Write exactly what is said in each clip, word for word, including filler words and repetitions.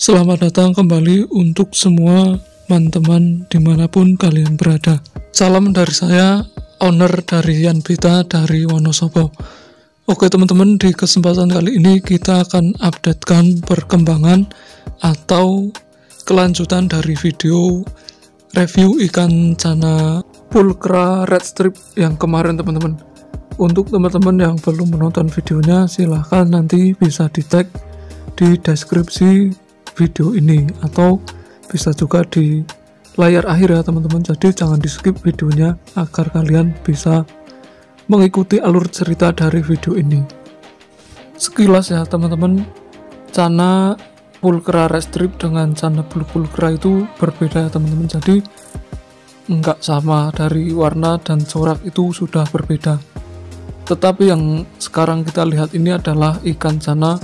Selamat datang kembali untuk semua teman-teman dimanapun kalian berada. Salam dari saya, owner dari Yanbita dari Wonosobo. Oke teman-teman, di kesempatan kali ini kita akan updatekan perkembangan atau kelanjutan dari video review ikan cana pulcra red strip yang kemarin teman-teman. Untuk teman-teman yang belum menonton videonya, silahkan nanti bisa di tag di deskripsi video ini atau bisa juga di layar akhir ya teman-teman. Jadi jangan di skip videonya agar kalian bisa mengikuti alur cerita dari video ini. Sekilas ya teman-teman, cana pulcra red strip dengan cana blue pulcra itu berbeda ya teman-teman. Jadi enggak sama, dari warna dan corak itu sudah berbeda. Tetapi yang sekarang kita lihat ini adalah ikan cana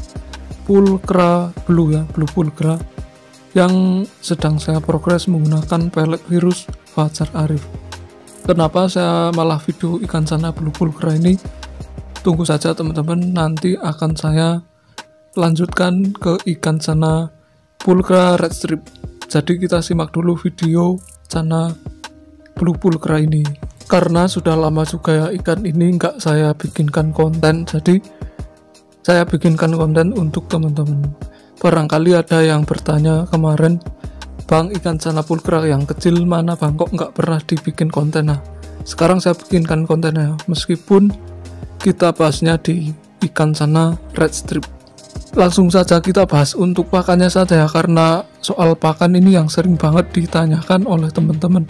pulcra blue ya, blue pulcra yang sedang saya progres menggunakan pelet virus Fajar Arif. Kenapa saya malah video ikan cana blue pulcra ini? Tunggu saja teman-teman, nanti akan saya lanjutkan ke ikan cana pulcra red strip. Jadi kita simak dulu video cana blue pulcra ini. Karena sudah lama juga ya ikan ini nggak saya bikinkan konten, jadi saya bikinkan konten untuk teman-teman. Barangkali ada yang bertanya kemarin, Bang, ikan cana pulcra yang kecil mana Bang, kok nggak pernah dibikin konten? Nah, sekarang saya bikinkan kontennya, meskipun kita bahasnya di ikan cana red strip. Langsung saja kita bahas untuk pakannya saja ya, karena soal pakan ini yang sering banget ditanyakan oleh teman-teman.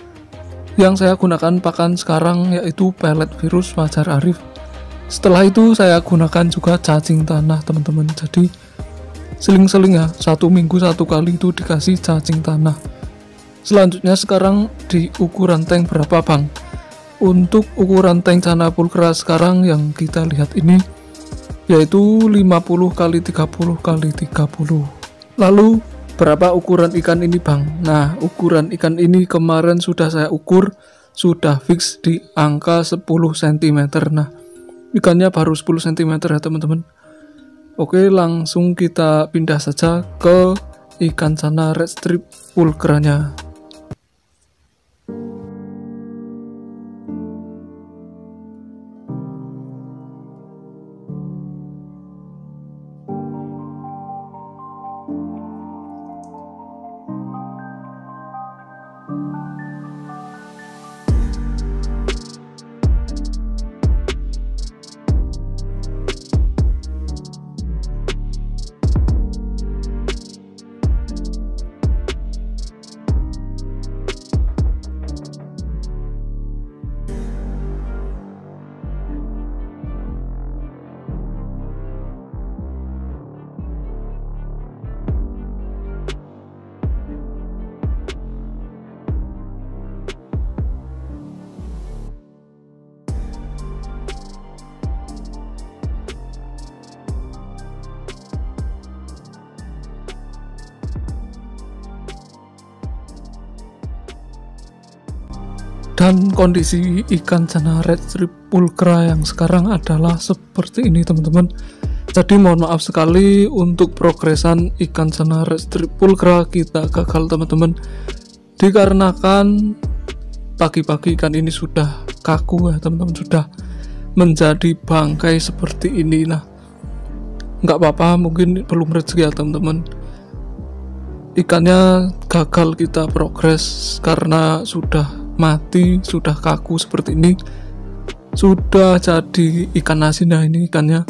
Yang saya gunakan pakan sekarang yaitu pelet virus Fajar Arif. Setelah itu saya gunakan juga cacing tanah teman-teman. Jadi seling-seling ya, satu minggu satu kali itu dikasih cacing tanah. Selanjutnya sekarang di ukuran tank berapa Bang? Untuk ukuran tank cana pulcra sekarang yang kita lihat ini yaitu lima puluh kali tiga puluh kali tiga puluh. Lalu berapa ukuran ikan ini Bang? Nah, ukuran ikan ini kemarin sudah saya ukur, sudah fix di angka sepuluh sentimeter. Nah, ikannya baru sepuluh sentimeter ya teman-teman. Oke, langsung kita pindah saja ke ikan cana red strip pulcranya. Dan kondisi ikan cana red strip pulcra yang sekarang adalah seperti ini teman-teman. Jadi mohon maaf sekali untuk progresan ikan cana red strip pulcra kita gagal teman-teman, dikarenakan pagi-pagi ikan ini sudah kaku ya teman-teman, sudah menjadi bangkai seperti ini. Nah, nggak apa-apa, mungkin belum rezeki ya teman-teman. Ikannya gagal kita progres karena sudah mati, sudah kaku seperti ini, sudah jadi ikan asin ya ini ikannya,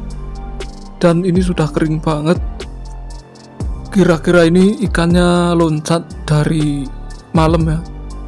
dan ini sudah kering banget. Kira-kira ini ikannya loncat dari malam ya,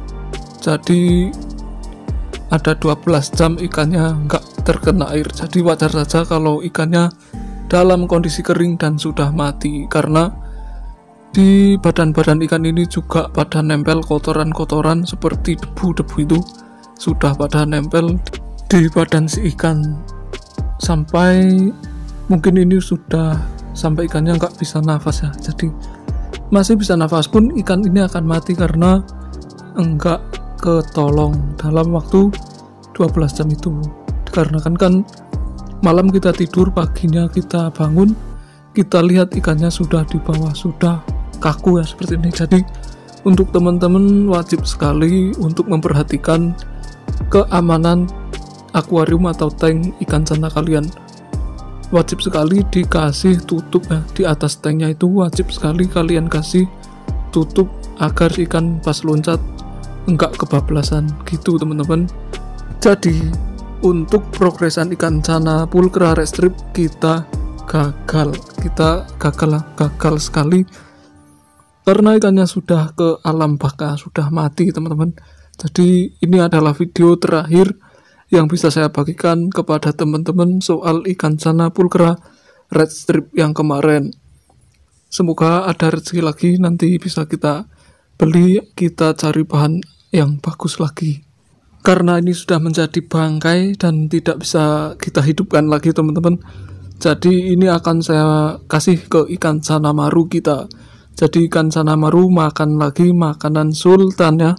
jadi ada dua belas jam ikannya nggak terkena air. Jadi wajar saja kalau ikannya dalam kondisi kering dan sudah mati, karena di badan-badan ikan ini juga pada nempel kotoran-kotoran seperti debu-debu, itu sudah pada nempel di badan si ikan, sampai mungkin ini sudah sampai ikannya nggak bisa nafas ya. Jadi masih bisa nafas pun ikan ini akan mati karena enggak ketolong dalam waktu dua belas jam itu. Dikarenakan kan malam kita tidur, paginya kita bangun, kita lihat ikannya sudah di bawah, sudah kaku ya seperti ini. Jadi untuk teman-teman wajib sekali untuk memperhatikan keamanan akuarium atau tank ikan sana kalian. Wajib sekali dikasih tutup ya, di atas tanknya itu wajib sekali kalian kasih tutup agar ikan pas loncat enggak kebablasan gitu teman-teman. Jadi untuk progresan ikan sana pulchra red strip kita gagal, kita gagal lah, gagal sekali karena ikannya sudah ke alam baka, sudah mati teman-teman. Jadi ini adalah video terakhir yang bisa saya bagikan kepada teman-teman soal ikan sana pulchra red strip yang kemarin. Semoga ada rezeki lagi, nanti bisa kita beli, kita cari bahan yang bagus lagi. Karena ini sudah menjadi bangkai dan tidak bisa kita hidupkan lagi teman-teman. Jadi ini akan saya kasih ke ikan sana maru kita. Jadi ikan sana maru makan lagi makanan sultan ya.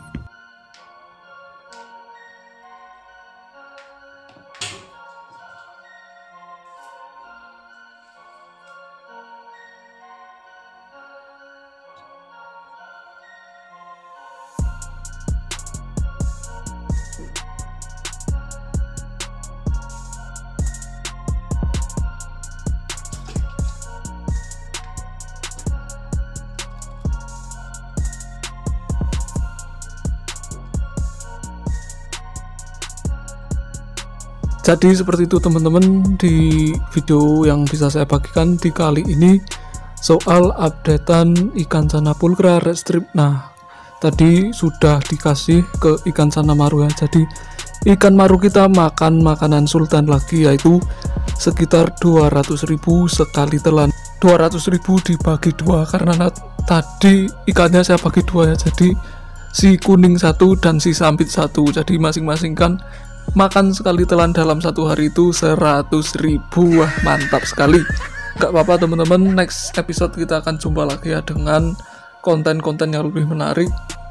Jadi seperti itu teman-teman, di video yang bisa saya bagikan di kali ini soal updatean ikan sana pulchra red strip. Nah tadi sudah dikasih ke ikan sana maru ya. Jadi ikan maru kita makan makanan sultan lagi, yaitu sekitar dua ratus ribu sekali telan. Dua ratus ribu dibagi dua karena tadi ikannya saya bagi dua ya. Jadi si kuning satu dan si sampit satu, jadi masing-masing kan makan sekali telan dalam satu hari itu seratus ribu. Wah mantap sekali. Gak apa-apa teman-teman, next episode kita akan jumpa lagi ya dengan konten-konten yang lebih menarik.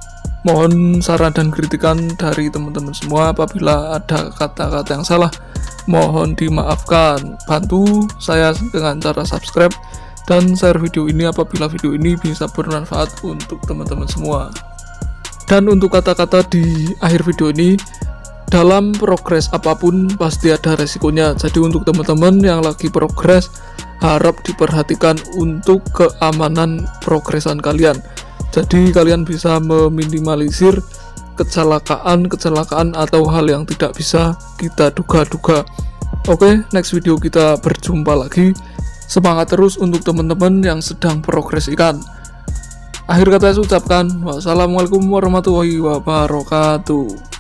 Mohon saran dan kritikan dari teman-teman semua. Apabila ada kata-kata yang salah mohon dimaafkan. Bantu saya dengan cara subscribe dan share video ini apabila video ini bisa bermanfaat untuk teman-teman semua. Dan untuk kata-kata di akhir video ini, dalam progres apapun pasti ada resikonya. Jadi untuk teman-teman yang lagi progres, harap diperhatikan untuk keamanan progresan kalian. Jadi kalian bisa meminimalisir kecelakaan-kecelakaan atau hal yang tidak bisa kita duga-duga. Oke, next video kita berjumpa lagi. Semangat terus untuk teman-teman yang sedang progres ikan. Akhir kata saya ucapkan wassalamualaikum warahmatullahi wabarakatuh.